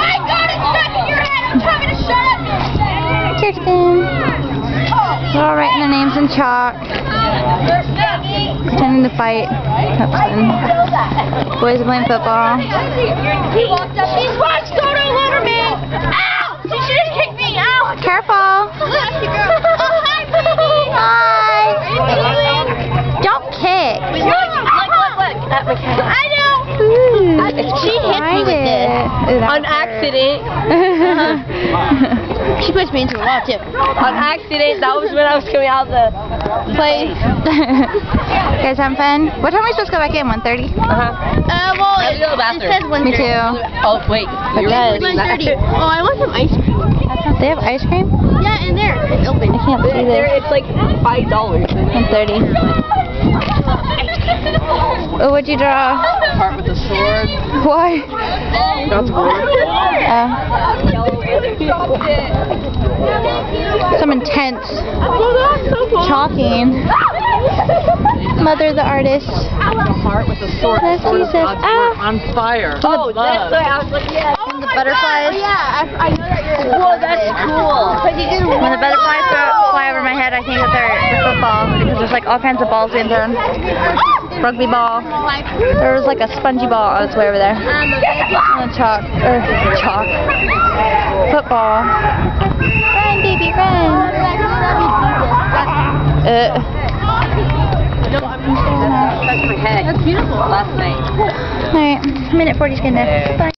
I got it stuck in your head. I'm trying to shut up. Kirsten. They're all writing their names in chalk. Pretending to fight. That's fun. Boys are playing football. He walked up. She's watched Soto Loader me. Ow! She should have kicked me. Ow! Careful. Hi, baby. Hi. Don't kick. Look. At Mackenzie. I know. Ooh, She hit me with this. On accident. She pushed me into the wall too. On accident. That was when I was coming out of the place. You guys having fun? What time are we supposed to go back in? 1:30? Well, it says 1:30. Me too. Oh, wait. You're right. 1:30. Oh, I want some ice cream. They have ice cream? Yeah, in there. It's open. I can't see this. It's like $5. 1:30. Oh, what'd you draw? Part with the sword. Why? That's weird. Some intense chalking. Mother the artist. The heart with the sword. Bless Sword of Jesus. God's word on fire. Oh, that's what I was looking at. And the butterflies. I know that you're. Whoa, that's cool. When the butterflies fly over my head, I think that they're football because there's like all kinds of balls being thrown. Rugby ball. There was like a spongy ball on its way over there. And chalk. Chalk. Football. Run, baby, run. That's my head. That's beautiful. Last night. Alright, minute 40's getting there. Bye.